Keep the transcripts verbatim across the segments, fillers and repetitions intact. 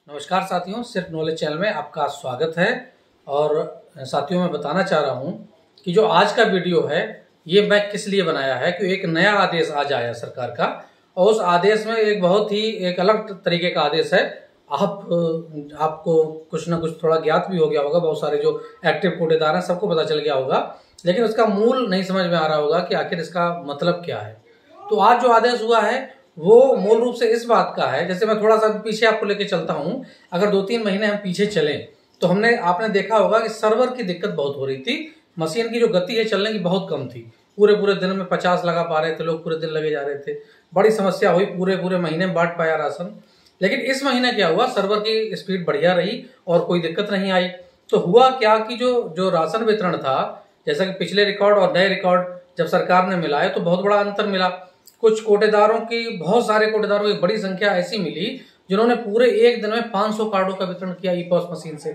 नमस्कार साथियों, सिर्फ नॉलेज चैनल में आपका स्वागत है। और साथियों, मैं बताना चाह रहा हूं कि जो आज का वीडियो है ये मैं किस लिए बनाया है कि एक नया आदेश आज आया सरकार का, और उस आदेश में एक बहुत ही एक अलग तरीके का आदेश है। आप आपको कुछ ना कुछ थोड़ा ज्ञात भी हो गया होगा, बहुत सारे जो एक्टिव कोटेदार हैं सबको पता चल गया होगा, लेकिन उसका मूल नहीं समझ में आ रहा होगा कि आखिर इसका मतलब क्या है। तो आज जो आदेश हुआ है वो मूल रूप से इस बात का है, जैसे मैं थोड़ा सा पीछे आपको लेके चलता हूं। अगर दो तीन महीने हम पीछे चलें तो हमने आपने देखा होगा कि सर्वर की दिक्कत बहुत हो रही थी, मशीन की जो गति है चलने की बहुत कम थी। पूरे पूरे दिन में पचास लगा पा रहे थे लोग, पूरे दिन लगे जा रहे थे, बड़ी समस्या हुई, पूरे पूरे महीने में बांट पाया राशन। लेकिन इस महीने क्या हुआ, सर्वर की स्पीड बढ़िया रही और कोई दिक्कत नहीं आई। तो हुआ क्या कि जो जो राशन वितरण था, जैसा कि पिछले रिकॉर्ड और नए रिकॉर्ड जब सरकार ने मिलाए तो बहुत बड़ा अंतर मिला। कुछ कोटेदारों की, बहुत सारे कोटेदारों की बड़ी संख्या ऐसी मिली जिन्होंने पूरे एक दिन में पाँच सौ कार्डों का वितरण किया ई पॉस मशीन से।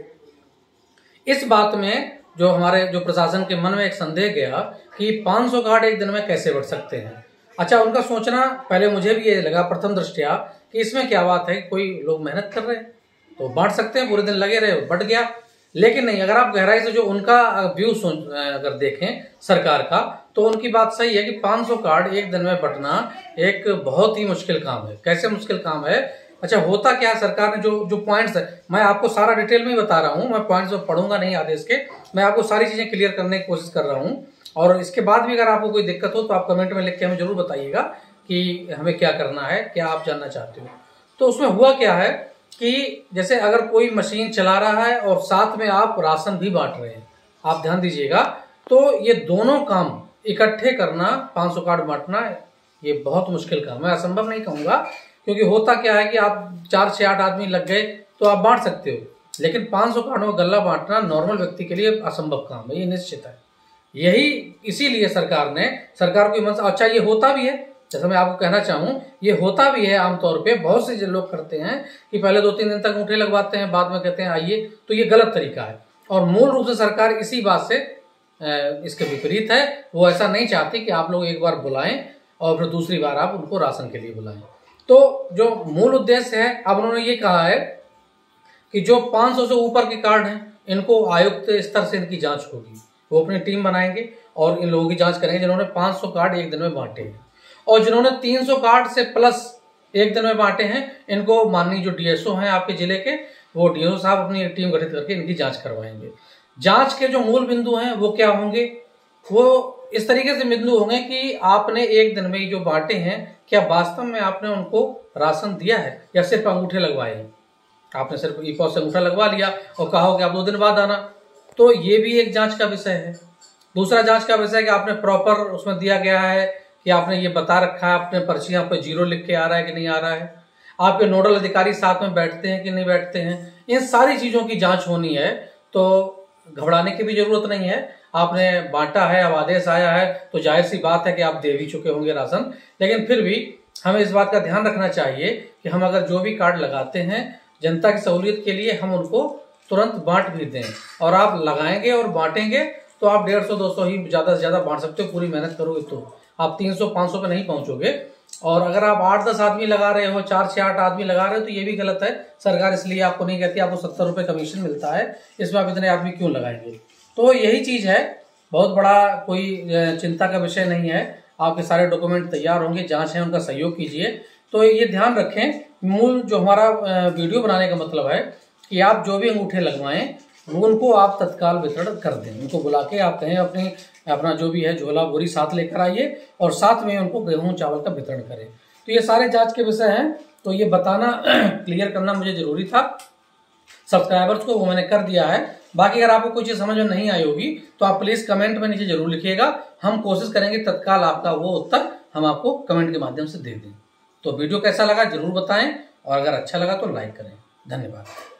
इस बात में जो हमारे जो प्रशासन के मन में एक संदेह गया कि पाँच सौ कार्ड एक दिन में कैसे बढ़ सकते हैं। अच्छा, उनका सोचना पहले मुझे भी ये लगा प्रथम दृष्टया कि इसमें क्या बात है, कोई लोग मेहनत कर रहे हैं तो बांट सकते हैं, पूरे दिन लगे रहे बढ़ गया। लेकिन नहीं, अगर आप गहराई से जो उनका व्यू अगर देखें सरकार का, तो उनकी बात सही है कि पाँच सौ कार्ड एक दिन में बंटना एक बहुत ही मुश्किल काम है। कैसे मुश्किल काम है? अच्छा, होता क्या है, सरकार ने जो जो पॉइंट्स है, मैं आपको सारा डिटेल में ही बता रहा हूं, मैं पॉइंट्स में पढ़ूंगा नहीं आदेश के, मैं आपको सारी चीजें क्लियर करने की कोशिश कर रहा हूं। और इसके बाद भी अगर आपको कोई दिक्कत हो तो आप कमेंट में लिख के हमें जरूर बताइएगा कि हमें क्या करना है, क्या आप जानना चाहते हो। तो उसमें हुआ क्या है कि जैसे अगर कोई मशीन चला रहा है और साथ में आप राशन भी बांट रहे हैं, आप ध्यान दीजिएगा, तो ये दोनों काम इकट्ठे करना, पाँच सौ कार्ड बांटना, ये बहुत मुश्किल काम है। असंभव नहीं कहूंगा, क्योंकि होता क्या है कि आप चार छह आठ आदमी लग गए तो आप बांट सकते हो, लेकिन पाँच सौ कार्डों का गल्ला बांटना नॉर्मल व्यक्ति के लिए असंभव काम है, ये निश्चित है। यही इसीलिए सरकार ने सरकार को मन, अच्छा ये होता भी है, जैसा मैं आपको कहना चाहूँ, ये होता भी है आमतौर पे। बहुत से लोग करते हैं कि पहले दो तीन दिन तक अंगूठे लगवाते हैं, बाद में कहते हैं आइए, तो ये गलत तरीका है। और मूल रूप से सरकार इसी बात से इसके विपरीत है। वो ऐसा नहीं चाहती कि आप लोग एक बार बुलाएं और फिर दूसरी बार आप उनको राशन के लिए बुलाएं। तो जो मूल उद्देश्य है, अब उन्होंने ये कहा है कि जो पाँच सौ से ऊपर के कार्ड हैं इनको आयुक्त स्तर से इनकी जांच होगी। वो अपनी टीम बनाएंगे और इन लोगों की जांच करेंगे जिन्होंने पाँच सौ कार्ड एक दिन में बांटे हैं, और जिन्होंने तीन सौ कार्ड से प्लस एक दिन में बांटे हैं, इनको माननीय जो डीएसओ हैं आपके जिले के, वो डीएसओ साहब अपनी एक टीम गठित करके इनकी जांच करवाएंगे। जांच के जो मूल बिंदु हैं वो क्या होंगे? वो इस तरीके से बिंदु होंगे कि आपने एक दिन में जो बांटे हैं, क्या वास्तव में आपने उनको राशन दिया है या सिर्फ अंगूठे लगवाए हैं? आपने सिर्फ ई पॉस से अंगूठा लगवा लिया और कहा हो कि आप दो दिन बाद आना, तो ये भी एक जांच का विषय है। दूसरा जांच का विषय है कि आपने प्रॉपर उसमें दिया गया है कि आपने ये बता रखा है, अपने पर्चियां पे जीरो लिख के आ रहा है कि नहीं आ रहा है, आपके नोडल अधिकारी साथ में बैठते हैं कि नहीं बैठते हैं, इन सारी चीजों की जांच होनी है। तो घबराने की भी जरूरत नहीं है। आपने बांटा है, अब आदेश आया है, तो जाहिर सी बात है कि आप दे भी चुके होंगे राशन। लेकिन फिर भी हमें इस बात का ध्यान रखना चाहिए कि हम अगर जो भी कार्ड लगाते हैं जनता की सहूलियत के लिए, हम उनको तुरंत बांट भी दें। और आप लगाएंगे और बांटेंगे तो आप डेढ़ सौ दो सौ ही ज्यादा से ज्यादा बांट सकते हो। पूरी मेहनत करोगे तो आप तीन सौ पाँच सौ पे नहीं पहुंचोगे। और अगर आप आठ दस आदमी लगा रहे हो, चार छह आठ आदमी लगा रहे हो, तो ये भी गलत है। सरकार इसलिए आपको नहीं कहती, आपको सत्तर रुपए कमीशन मिलता है, इसमें आप इतने आदमी क्यों लगाएंगे? तो यही चीज है, बहुत बड़ा कोई चिंता का विषय नहीं है। आपके सारे डॉक्यूमेंट तैयार होंगे, जांच है उनका सहयोग कीजिए। तो ये ध्यान रखें, मूल जो हमारा वीडियो बनाने का मतलब है कि आप जो भी अंगूठे लगवाएं उनको आप तत्काल वितरण कर दें। उनको बुला के आप कहें अपने अपना जो भी है झोला बोरी साथ लेकर आइए और साथ में उनको गेहूं चावल का वितरण करें। तो ये सारे जांच के विषय हैं, तो ये बताना क्लियर करना मुझे जरूरी था सब्सक्राइबर्स को, वो मैंने कर दिया है। बाकी अगर आपको कोई चीज समझ में नहीं आई होगी तो आप प्लीज कमेंट में नीचे जरूर लिखिएगा, हम कोशिश करेंगे तत्काल आपका वो उत्तर हम आपको कमेंट के माध्यम से दे दें। तो वीडियो कैसा लगा जरूर बताएं, और अगर अच्छा लगा तो लाइक करें। धन्यवाद।